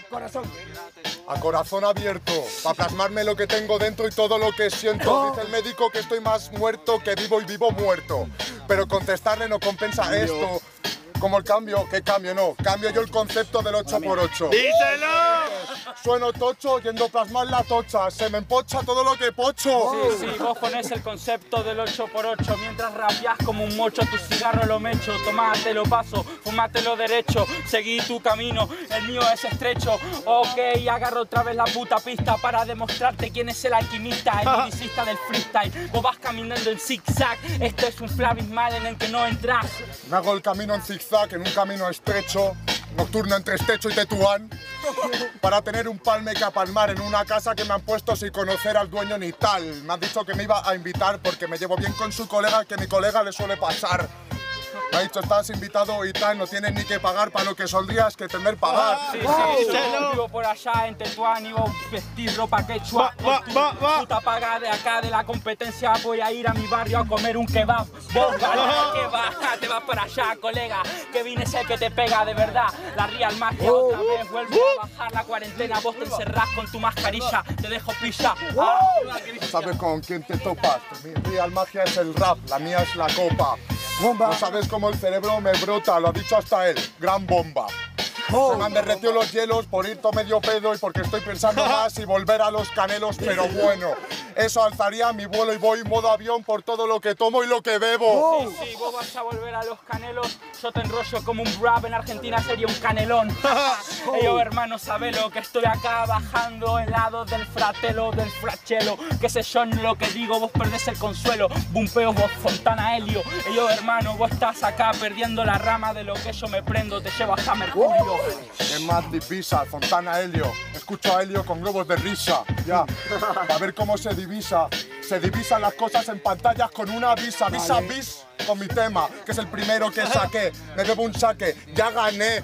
corazón. A corazón abierto, para plasmarme lo que tengo dentro y todo lo que siento. Dice el médico que estoy más muerto que vivo y vivo muerto. Pero contestarle no compensa esto. Como el cambio, ¿qué cambio? No, cambio yo el concepto del 8×8. ¡Díselo! Sueno tocho yendo a plasmar la tocha. Se me empocha todo lo que pocho. Sí, vos ponés el concepto del 8×8. Mientras rapeás como un mocho, tu cigarro lo mecho. Tomátelo paso, fumátelo derecho. Seguí tu camino, el mío es estrecho. Ok, agarro otra vez la puta pista para demostrarte quién es el alquimista, el lyricista del freestyle. Vos vas caminando en zigzag, esto es un flow abismal en el que no entras. Me hago el camino en zigzag, en un camino estrecho, nocturno entre Estecho y Tetuán, para tener un palme que apalmar en una casa que me han puesto sin conocer al dueño ni tal. Me han dicho que me iba a invitar porque me llevo bien con su colega, que a mi colega le suele pasar. Me ha dicho, estás invitado y tal, no tienes ni que pagar para lo que soldrías que tener pagar. Sí, yo vivo por allá en Tetuán y vos vestir ropa quechua. Puta paga de acá de la competencia, voy a ir a mi barrio a comer un kebab. Vos ganás que vas, te vas para allá, colega, que vine es el que te pega de verdad. La real magia otra vez vuelve a bajar la cuarentena, vos te encerrás con tu mascarilla, te dejo pilla. ¿Sabes con quién te topas? Mi real magia es el rap, la mía es la copa. No sabes cómo el cerebro me brota, lo ha dicho hasta él, gran bomba. Se me han derretido los hielos por ir todo medio pedo y porque estoy pensando más y volver a los Canelos, pero bueno, eso alzaría mi vuelo y voy modo avión por todo lo que tomo y lo que bebo. Sí, vos vas a volver a los Canelos, yo te enrollo como un rap, en Argentina sería un canelón. Yo hermano, sabe lo que estoy acá bajando helados del fratelo, del frachelo, qué sé yo, en lo que digo, vos perdés el consuelo, bumpeo vos Fontana Helio. Yo hermano, vos estás acá perdiendo la rama de lo que yo me prendo, te llevo hasta Mercurio. Es más divisa, Fontana Helio. Escucho a Helio con globos de risa. Ya, a ver cómo se divisa. Se divisan las cosas en pantallas con una visa. Visa bis con mi tema, que es el primero que saqué. Me debo un saque, ya gané.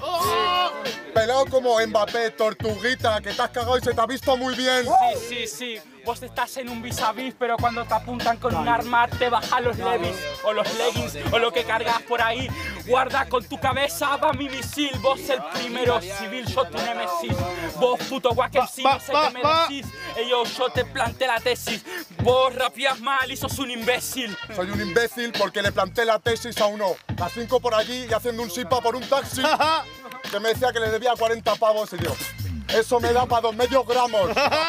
Pelado como Mbappé, tortuguita, que te has cagado y se te ha visto muy bien. Sí. Vos estás en un vis-a-vis, pero cuando te apuntan con un arma te bajan los levis o los leggings o lo que cargas por ahí. Guarda con tu cabeza, va mi misil. Vos el primero civil, yo tu némesis. Vos puto guaquem, sí, no sé qué me decís. Yo te planté la tesis. Vos rapeás mal y sos un imbécil. Soy un imbécil porque le planté la tesis a uno. Las 5 por allí y haciendo un sipa por un taxi. Que me decía que le debía 40 pavos y yo, eso me da para 2 medio gramos.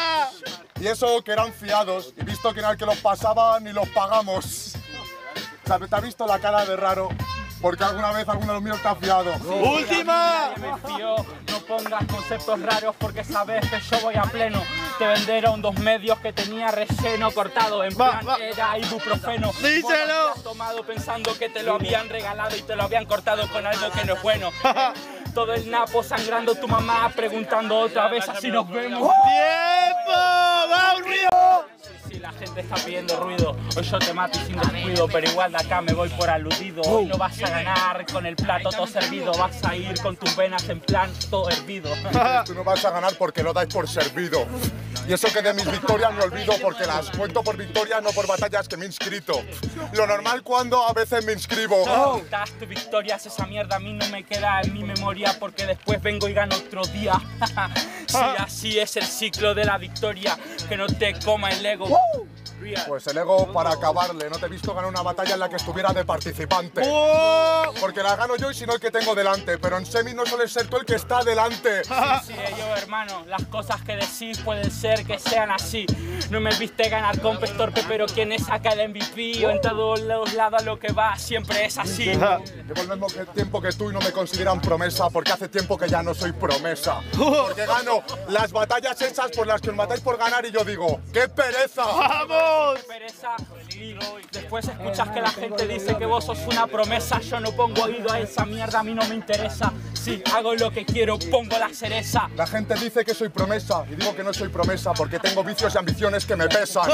Y eso que eran fiados, y visto que era el que los pasaba ni los pagamos. O sea, te ha visto la cara de raro, porque alguna vez alguno de los míos te ha fiado. ¡Última! Me fío, no pongas conceptos raros porque sabes que yo voy a pleno. Te vendieron 2 medios que tenía relleno cortado en plan era ibuprofeno. ¡Díselo! Vos lo habías tomado pensando que te lo habían regalado y te lo habían cortado con algo que no es bueno. Todo el napo sangrando, tu mamá preguntando otra vez así nos vemos. ¡Tiempo! ¡Va un ruido! Sí, la gente está pidiendo ruido. Hoy yo te mato y sin descuido, pero igual de acá me voy por aludido. Hoy no vas a ganar con el plato todo servido, vas a ir con tus venas en plan todo hervido. Tú no vas a ganar porque lo dais por servido. Y eso que de mis victorias me olvido porque las cuento por victorias, no por batallas que me he inscrito. Lo normal cuando a veces me inscribo. Das tu victorias, esa mierda a mí no me queda en mi memoria porque después vengo y gano otro día. Sí, así es el ciclo de la victoria, que no te coma el ego. Pues el ego para acabarle. No te he visto ganar una batalla en la que estuviera de participante. Porque la gano yo y si no el que tengo delante. Pero en semi no suele ser tú el que está delante. Sí, yo hermano, las cosas que decís pueden ser que sean así. No me viste ganar con pez torpe, pero quien es acá el MVP o en todos los lados a lo que va siempre es así. Llevo el mismo tiempo que tú y no me consideran promesa porque hace tiempo que ya no soy promesa. Porque gano las batallas esas por las que os matáis por ganar y yo digo, ¡qué pereza! ¡Vamos! Pereza, y después escuchas que la gente dice que vos sos una promesa. Yo no pongo oído a esa mierda, a mí no me interesa. Si hago lo que quiero, pongo la cereza. La gente dice que soy promesa y digo que no soy promesa porque tengo vicios y ambiciones que me pesan.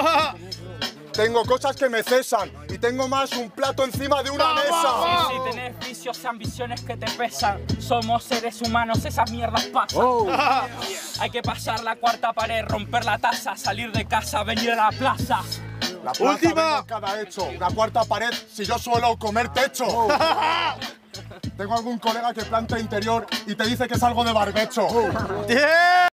Tengo cosas que me cesan y tengo más un plato encima de una mesa. Si tenés vicios y ambiciones que te pesan, somos seres humanos, esas mierdas pasan. Hay que pasar la cuarta pared, romper la taza, salir de casa, venir a la plaza. La plaza vengo en cada hecho, una cuarta pared si yo suelo comer techo. Tengo algún colega que planta interior y te dice que es algo de barbecho.